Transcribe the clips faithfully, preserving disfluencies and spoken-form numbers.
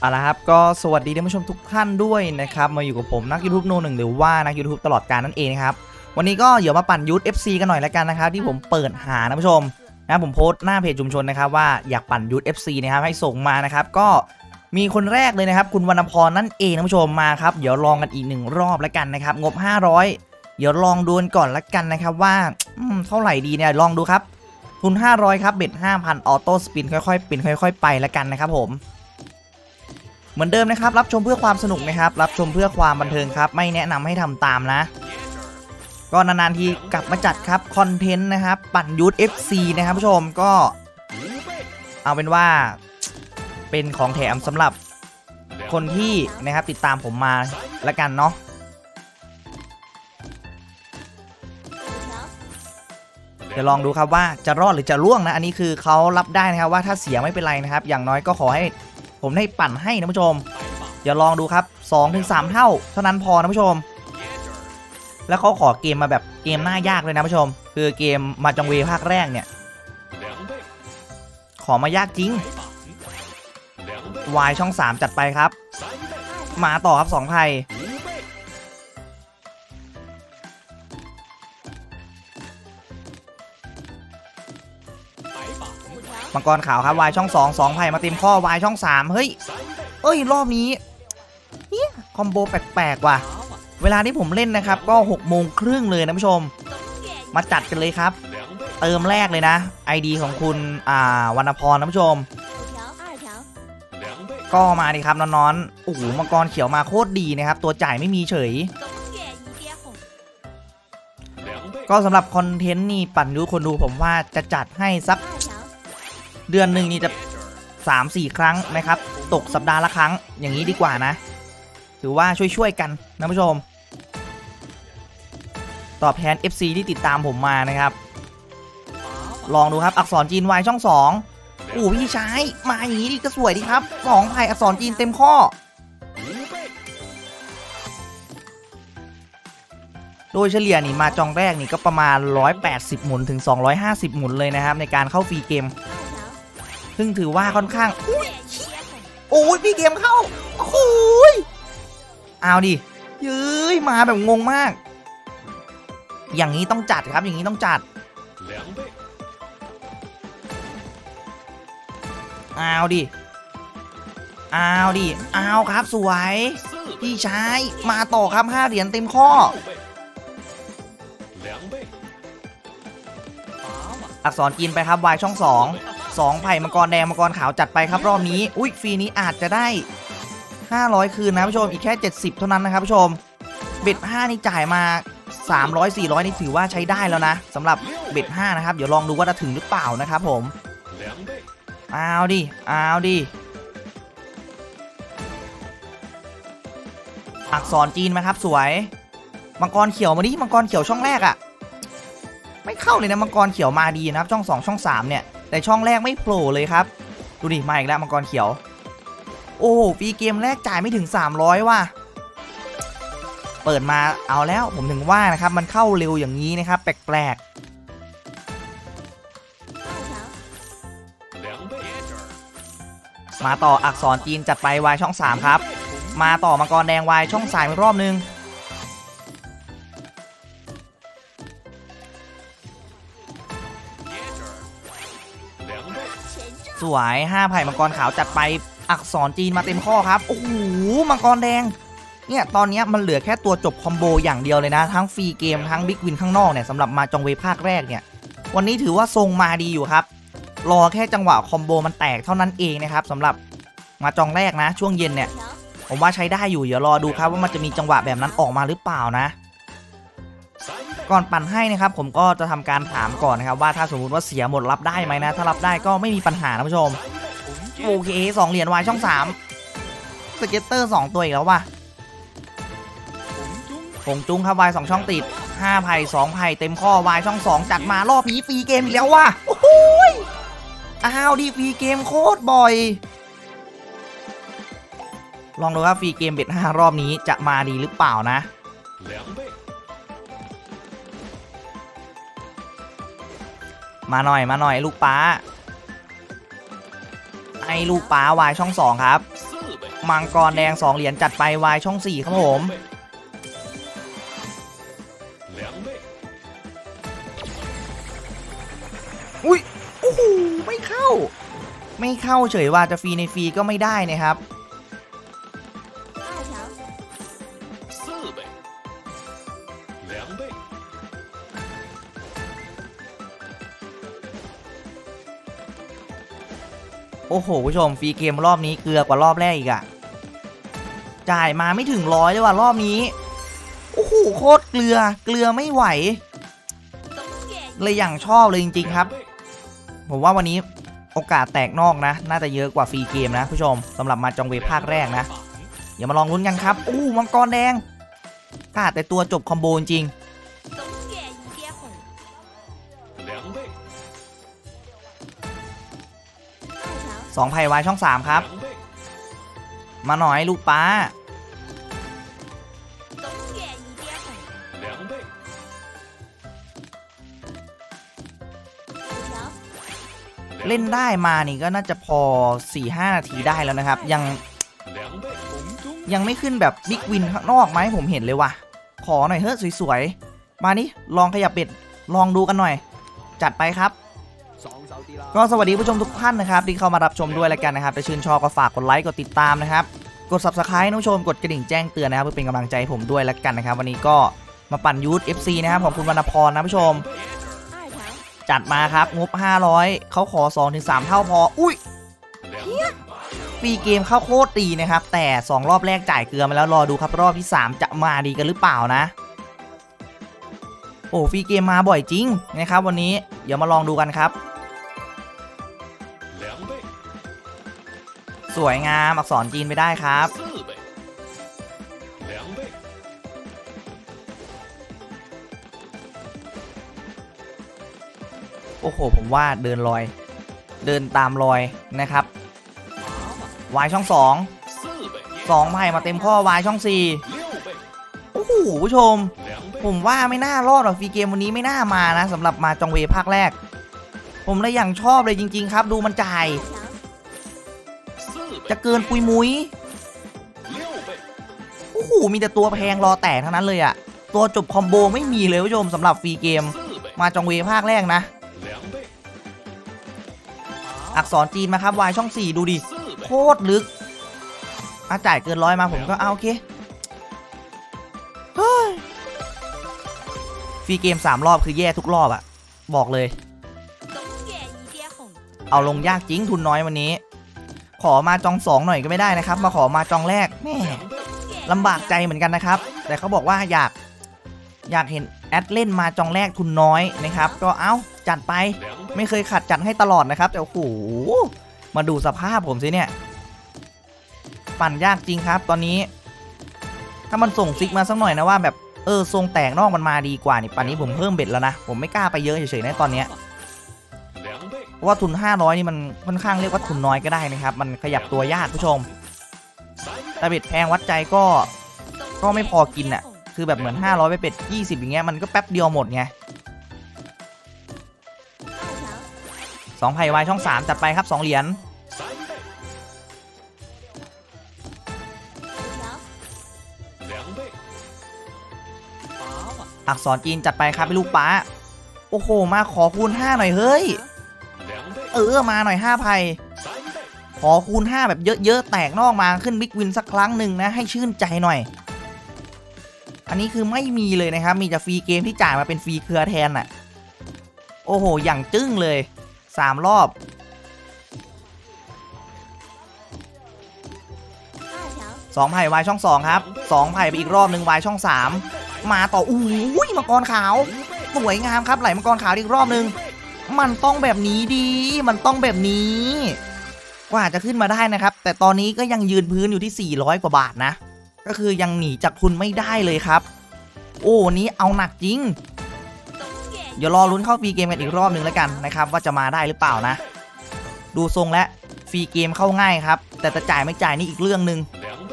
เอาละครับก็สวัสดีท่านผู้ชมทุกท่านด้วยนะครับมาอยู่กับผมนัก YouTube โนหนึ่งหรือว่านัก YouTube ตลอดกาลนั่นเองครับวันนี้ก็เดี๋ยวมาปั่นยูท เอฟ ซี กันหน่อยแล้วกันนะครับที่ผมเปิดหาท่านผู้ชมนะผมโพสต์หน้าเพจชุมชนนะครับว่าอยากปั่นยูท เอฟ ซี นะครับให้ส่งมานะครับก็มีคนแรกเลยนะครับคุณวรรณพรนั่นเองท่านผู้ชมมาครับเดี๋ยวลองกันอีกหนึ่งรอบแล้วกันนะครับงบห้าร้อยเดี๋ยวลองดูก่อนแล้วกันนะครับว่าเท่าไหร่ดีเนี่ยลองดูครับทุนห้าร้อยครับเบ็ด ห้าพัน ออโต้สปินค่อยๆปินค่อยๆไปแล้วกันนะครับผมเหมือนเดิมนะครับรับชมเพื่อความสนุกนะครับรับชมเพื่อความบันเทิงครับไม่แนะนำให้ทำตามนะก็นานๆทีกลับมาจัดครับคอนเทนต์นะครับปั่นยูท เอฟ ซี นะครับผู้ชมก็เอาเป็นว่าเป็นของแถมสำหรับคนที่นะครับติดตามผมมาแล้วกันเนาะเดี๋ยวลองดูครับว่าจะรอดหรือจะล่วงนะอันนี้คือเขารับได้นะครับว่าถ้าเสียไม่เป็นไรนะครับอย่างน้อยก็ขอให้ผมได้ปั่นให้นะผู้ชมเดี๋ยวลองดูครับ สองถึงสาม เท่าเท่านั้นพอนะผู้ชมแล้วเขาขอเกมมาแบบเกมหน้ายากเลยนะผู้ชมคือเกมมาจองเวภาคแรกเนี่ยขอมายากจริงวายช่องสามจัดไปครับมาต่อครับสองไพ่มังกรขาวครับวายช่องสอง สองไพ่มาเต็มข้อวายช่องสามเฮ้ยเอ้ยรอบนี้เนี่ยคอมโบแปลกๆว่ะเวลาที่ผมเล่นนะครับก็หกโมงครึ่งเลยนะผู้ชมมาจัดกันเลยครับเติมแรกเลยนะ ไอ ดี ของคุณอ่าวรรณพรนะผู้ชมก็มาดิครับนอนๆโอ้โหมังกรเขียวมาโคตรดีนะครับตัวจ่ายไม่มีเฉยก็สำหรับคอนเทนต์นี่ปั่นยูคนดูผมว่าจะจัดให้สักเดือนหนึ่งนี่จะ สามสี่ ครั้งนะครับตกสัปดาห์ละครั้งอย่างนี้ดีกว่านะถือว่าช่วยๆกันนะผู้ชมตอบแทน เอฟ ซี ที่ติดตามผมมานะครับลองดูครับอักษรจีน Y ช่องสองโอ้พี่ชายมาอย่างนี้ดีก็สวยดีครับสองไพ่อักษรจีนเต็มข้อโดยเฉลี่ยนี่มาจองแรกนี่ก็ประมาณหนึ่งร้อยแปดสิบหมุนถึงสองร้อยห้าสิบหมุนเลยนะครับในการเข้าฟรีเกมซึ่งถือว่าค่อนข้างโอ้ยพี่เกมเข้าโอ้ยเอาดิยื้ยมาแบบงงมากอย่างนี้ต้องจัดครับอย่างนี้ต้องจัดเอาดิเอาดิเอาครับสวยพี่ชายมาต่อครับห้าเหรียญเต็มข้ออักษรจีนไปครับวายช่องสอง สองไผ่มังกรแดงมังกรขาวจัดไปครับรอบนี้อุ้ยฟรีนี้อาจจะได้ห้าร้อยคืนนะผู้ชมอีกแค่เจ็ดสิบเท่านั้นนะครับผู้ชมเบ็ดห้านี่จ่ายมาสามร้อย สี่ร้อยนี่ถือว่าใช้ได้แล้วนะสำหรับเบ็ดห้านะครับเดี๋ยวลองดูว่าจะถึงหรือเปล่านะครับผมเอาดิเอาดิอักษรจีนไหมครับสวยมังกรเขียวมาดิมังกรเขียวช่องแรกอะไม่เข้าเลยนะมังกรเขียวมาดีนะครับช่องสองช่องสามเนี่ยแต่ช่องแรกไม่โผล่เลยครับดูดิมาอีกแล้วมังกรเขียวโอ้ฟรีเกมแรกจ่ายไม่ถึงสามร้อยว่ะเปิดมาเอาแล้วผมถึงว่านะครับมันเข้าเร็วอย่างนี้นะครับแปลกๆมาต่ออักษรจีนจัดไปวายช่องสามครับมาต่อมังกรแดงวายช่องสามอีกรอบนึงสวยห้าไผ่มังกรขาวจัดไปอักษรจีนมาเต็มข้อครับโอ้โหมังกรแดงเนี่ยตอนนี้มันเหลือแค่ตัวจบคอมโบอย่างเดียวเลยนะทั้งฟรีเกมทั้งบิ๊กวินข้างนอกเนี่ยสำหรับมาจองเวภาคแรกเนี่ยวันนี้ถือว่าทรงมาดีอยู่ครับรอแค่จังหวะคอมโบมันแตกเท่านั้นเองนะครับสำหรับมาจองแรกนะช่วงเย็นเนี่ยผมว่าใช้ได้อยู่เดี๋ยวรอดูครับว่ามันจะมีจังหวะแบบนั้นออกมาหรือเปล่านะก่อนปั่นให้นะครับผมก็จะทำการถามก่อนนะครับว่าถ้าสมมุติว่าเสียหมดรับได้ไหมนะถ้ารับได้ก็ไม่มีปัญหานะผู้ชมโอเคสองเหรียญวายช่องสามสเก็ตเตอร์สองตัวอีกแล้วว่ะผงจุ้งครับวายสองช่องติดห้าไผ่สองไผ่เต็มข้อวายช่องสองจัดมารอบนี้ฟรีเกมอีกแล้วว่ะโอ้โหอ้าวดีฟรีเกมโคตรบ่อยลองดูว่าฟรีเกมเบ็ดห้ารอบนี้จะมาดีหรือเปล่านะมาหน่อยมาหน่อยลูกป้าไอ้ลูกป้าวายช่องสองครับมังกรแดงสองเหรียญจัดไปวายช่องสี่ครับผมอุ้ยโอ้โหไม่เข้าไม่เข้าเฉยว่าจะฟรีในฟรีก็ไม่ได้นะครับโอ้โหผู้ชมฟรีเกมรอบนี้เกลือกว่ารอบแรกอีกอะจ่ายมาไม่ถึงร้อยเลยว่ะรอบนี้โอ้โหโคตรเกลือเกลือไม่ไหวเลยอย่างชอบเลยจริงๆครับผมว่าวันนี้โอกาสแตกนอกนะน่าจะเยอะกว่าฟรีเกมนะผู้ชมสำหรับมาจองเวภาคแรกนะเดี๋ยวมาลองลุ้นกันครับโอ้มังกรแดงกล้าแต่ตัวจบคอมโบจริงสองไพ่วายช่องสามครับมาหน่อยลูกป้าเล่นได้มานี่ก็น่าจะพอ สี่ห้า นาทีได้แล้วนะครับยังยังไม่ขึ้นแบบบิ๊กวินข้างนอกไหมผมเห็นเลยว่ะขอหน่อยเฮ้ยสวยๆมานี่ลองขยับเบ็ดลองดูกันหน่อยจัดไปครับก็สวัสดีผู้ชมทุกท่านนะครับที่เข้ามารับชมด้วยแล้วกันนะครับถ้าชื่นชอบก็ฝากกดไลค์กดติดตามนะครับกด ซับสไครบ์ ผู้ชมกดกระดิ่งแจ้งเตือนนะครับเพื่อเป็นกำลังใจผมด้วยแล้วกันนะครับวันนี้ก็มาปั่นยูท เอฟ ซี นะครับของคุณวรรณพรนะผู้ชมจัดมาครับงบห้าร้อยเขาขอ สองถึงสาม เท่าพออุ้ยฟรีเกมเข้าโคตรดีนะครับแต่สองรอบแรกจ่ายเกลือมาแล้วรอดูครับรอบที่สามจะมาดีกันหรือเปล่านะโอ้ฟรีเกมมาบ่อยจริงนะครับวันนี้เดี๋ยวมาลองดูกันครับสวยงามอักษรจีนไปได้ครับโอ้โหผมว่าเดินรอยเดินตามรอยนะครับวายช่องสองสองไพ่มาเต็มข้อวายช่องสี่โอ้โหผู้ชมผมว่าไม่น่ารอดหรอกฟรีเกมวันนี้ไม่น่ามานะสำหรับมาจองเวภาคแรกผมเลยอย่างชอบเลยจริงๆครับดูมันจ่ายจะเกินปุยมุ้ยโอ้โหมีแต่ตัวแพงรอแตกทั้งนั้นเลยอะตัวจบคอมโบไม่มีเลยผู้ชมสำหรับฟรีเกมมาจองเวภาคแรกนะอักษรจีนมาครับวายช่องสี่ดูดิโคตรลึกอาจ่ายเกินร้อยมาผมก็เอาโอเคฟรีเกมสามรอบคือแย่ทุกรอบอะบอกเลยเอาลงยากจริงทุนน้อยวันนี้ขอมาจองสองหน่อยก็ไม่ได้นะครับมาขอมาจองแรกแม่ลำบากใจเหมือนกันนะครับแต่เขาบอกว่าอยากอยากเห็นแอดเล่นมาจองแรกทุนน้อยนะครับก็เอ้าจัดไปไม่เคยขัดจัดให้ตลอดนะครับแต่โอ้โหมาดูสภาพผมสิเนี่ยปั่นยากจริงครับตอนนี้ถ้ามันส่งซิกมาสักหน่อยนะว่าแบบเออทรงแตกนอกมันมาดีกว่านี่ปั่นนี้ผมเพิ่มเบ็ดแล้วนะผมไม่กล้าไปเยอะเฉยๆนะตอนนี้เพราะว่าทุนห้าร้อยนี่มันค่อนข้างเรียกว่าทุนน้อยก็ได้นะครับมันขยับตัวยากผู้ชมแต่เบ็ดแพงวัดใจก็ก็ไม่พอกินอ่ะคือแบบเหมือนห้าร้อยไปเป็ดยี่สิบอย่างเงี้ยมันก็แป๊บเดียวหมดไงสองไพ่วายช่องสามจัดไปครับสองเหรียญอักษรจีนจัดไปครับพี่ลูกป้าโอ้โหมาขอคูณห้าหน่อยเฮ้ยเออมาหน่อยห้าไพ่ขอคูณห้าแบบเยอะๆแตกนอกมาขึ้นบิ๊กวินสักครั้งหนึ่งนะให้ชื่นใจหน่อยอันนี้คือไม่มีเลยนะครับมีแต่ฟรีเกมที่จ่ายมาเป็นฟรีเครือแทนน่ะโอ้โหอย่างจึ้งเลยสามรอบสองไพ่วายช่องสองครับสองไพ่ไปอีกรอบหนึ่งวายช่องสามมาต่ออุ้ยมังกรขาวสวยงามครับไหลมังกรขาวอีกรอบหนึ่งมันต้องแบบนี้ดีมันต้องแบบนี้กว่าจะขึ้นมาได้นะครับแต่ตอนนี้ก็ยังยืนพื้นอยู่ที่สี่ร้อยกว่าบาทนะก็คือยังหนีจากทุนไม่ได้เลยครับโอ้นี้เอาหนักจริงเดี๋ยวรอลุ้นเข้าฟรีเกมกันอีกรอบหนึ่งแล้วกันนะครับว่าจะมาได้หรือเปล่านะดูทรงและฟรีเกมเข้าง่ายครับแต่จะจ่ายไม่จ่ายนี่อีกเรื่องหนึ่ง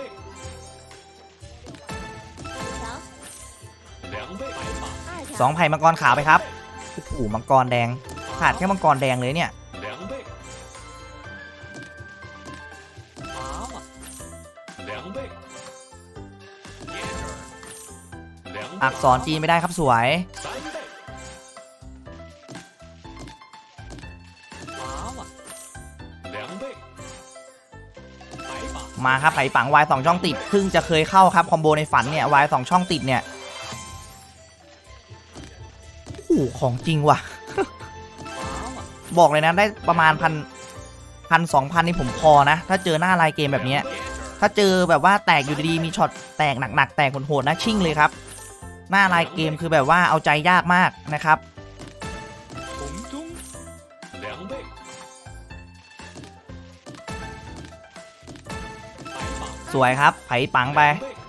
สองไผ่มังกรขาวไปครับโอ้โหมังกรแดงขาดแค่มังกรแดงเลยเนี่ยอักษรจีนไม่ได้ครับสวยมาครับไผ่ปังวายสองช่องติดเพิ่งจะเคยเข้าครับคอมโบในฝันเนี่ยวายสองช่องติดเนี่ยโอ้ของจริงว่ะ บอกเลยนะได้ประมาณพันพันสองพันนี่ผมพอนะถ้าเจอหน้าลายเกมแบบนี้ถ้าเจอแบบว่าแตกอยู่ดีๆมีช็อตแตกหนักๆแตกโหดๆนะชิ่งเลยครับหน้าลายเกมคือแบบว่าเอาใจยากมากนะครับสวยครับไผ่ปังไป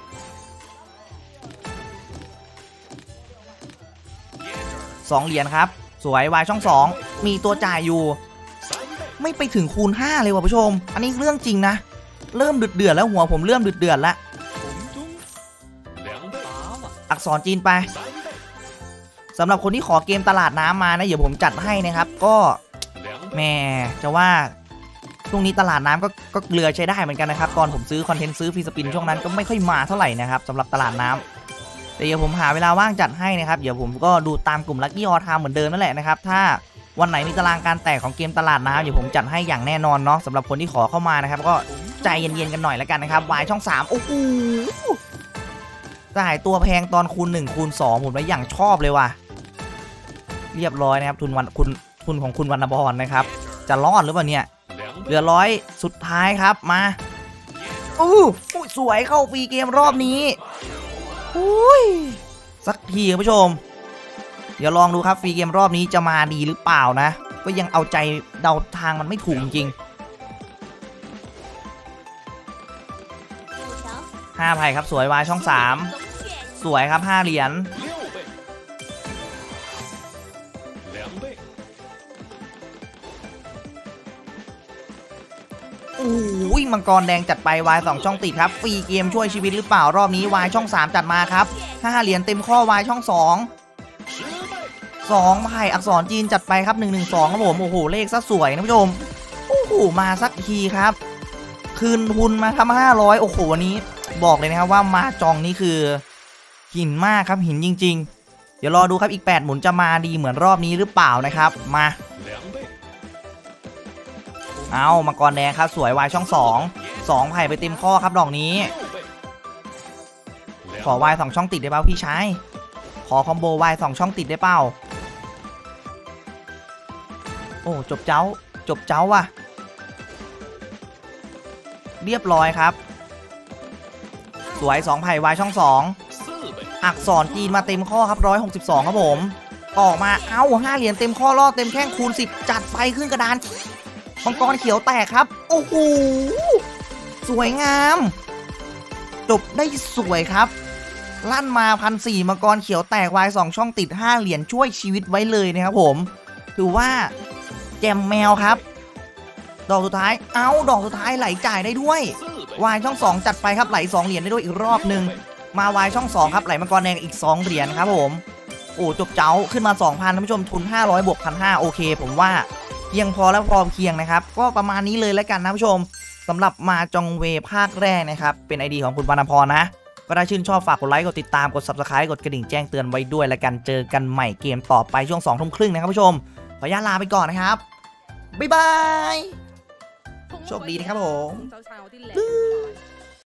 สองเหรียญครับสวยวายช่องสองมีตัวจ่ายอยู่ไม่ไปถึงคูณห้าเลยว่ะผู้ชมอันนี้เรื่องจริงนะเริ่มเดือดๆแล้วหัวผมเริ่มเดือดๆแล้วอักษรจีนไปสำหรับคนที่ขอเกมตลาดน้ำมานะเดี๋ยวผมจัดให้นะครับก็แม่จะว่าช่วงนี้ตลาดน้ำก็ก็เกลือใช้ได้เหมือนกันนะครับตอนผมซื้อคอนเทนต์ซื้อฟรีสปินช่วงนั้นก็ไม่ค่อยมาเท่าไหร่นะครับสำหรับตลาดน้ำแต่เดี๋ยวผมหาเวลาว่างจัดให้นะครับเดี๋ยวผมก็ดูตามกลุ่มลัคกี้ออทามเหมือนเดิมนั่นแหละนะครับถ้าวันไหนมีตารางการแตกของเกมตลาดน้ำเดี๋ยวผมจัดให้อย่างแน่นอนเนาะสำหรับคนที่ขอเข้ามานะครับก็ใจเย็นๆกันหน่อยแล้วกันนะครับวายช่องสามโอ้โหจ่ายตัวแพงตอนคูณหนึ่งคูณสองผมเลยอย่างชอบเลยว่ะเรียบร้อยนะครับทุนวันคุณทุนของคุณวรรณบรนะครับจะรอดหรือเปล่าเนี่ยเหลือร้อยสุดท้ายครับมาอู้สวยเข้าฟรีเกมรอบนี้อุ้ยสักทีคุณผู้ชมเดี๋ยวลองดูครับฟรีเกมรอบนี้จะมาดีหรือเปล่านะก็ยังเอาใจเดาทางมันไม่ถูกจริงห้าไพ่ครับสวยวายช่องสามสวยครับห้าเหรียญโอ้ยมังกรแดงจัดไปวายสองช่องติดครับฟรีเกมช่วยชีวิตหรือเปล่ารอบนี้วายช่องสามจัดมาครับห้าเหรียญเต็มข้อวายช่องสองสองไพ่อักษรจีนจัดไปครับหนึ่งหนึ่งสองครับผมโอ้โหเลขซะสวยนะผู้ชมโอ้โหมาสักทีครับคืนทุนมาทำห้าร้อยโอ้โหวันนี้บอกเลยนะครับว่ามาจองนี่คือหินมากครับหินจริงๆเดี๋ยวรอดูครับอีกแปดหมุนจะมาดีเหมือนรอบนี้หรือเปล่านะครับมาเอามังกรแดงครับสวยวายช่องสองสองไผ่ไปเต็มข้อครับดอกนี้ขอวายสองช่องติดได้เปล่าพี่ชายขอคอมโบวายสองช่องติดได้เปล่าโอ้จบเจ้าจบเจ้าว่ะเรียบร้อยครับสวยสองไผ่วายช่องสองอักษรจีนมาเต็มข้อครับหนึ่งร้อยหกสิบสองครับผมออกมาเอ้าห้าเหรียญเต็มข้อรอดเต็มแข้งคูณสิบจัดไปขึ้นกระดานมังกรเขียวแตกครับโอ้โหสวยงามจบได้สวยครับลั่นมาพันสี่มังกรเขียวแตกวายสองช่องติดห้าเหรียญช่วยชีวิตไว้เลยนะครับผมถือว่าแจมแมวครับดอกสุดท้ายเอ้าดอกสุดท้ายไหลจ่ายได้ด้วยวายช่องสองจัดไปครับไหลสองเหรียญได้ด้วยอีกรอบหนึ่งมาวายช่องสองครับไหลมังกรแดงอีกสองเหรียญครับผมโอ้จบเจ้าขึ้นมา สองพัน ท่านผู้ชมทุนห้าร้อยบวก หนึ่งพันห้าร้อย โอเคผมว่าเพียงพอแล้วพอเพียงนะครับก็ประมาณนี้เลยแล้วกันนะผู้ชมสำหรับมาจองเวภาคแรกนะครับเป็น ไอ ดี ของคุณวรรณพรนะก็ถ้าชื่นชอบฝากกดไลค์กดติดตามกด ซับสไครบ์ กดกระดิ่งแจ้งเตือนไว้ด้วยแล้วกันเจอกันใหม่เกมต่อไปช่วงสองทุ่มครึ่งนะครับผู้ชมขออนุญาตลาไปก่อนนะครับบ๊ายบายโชคดีนะครับผม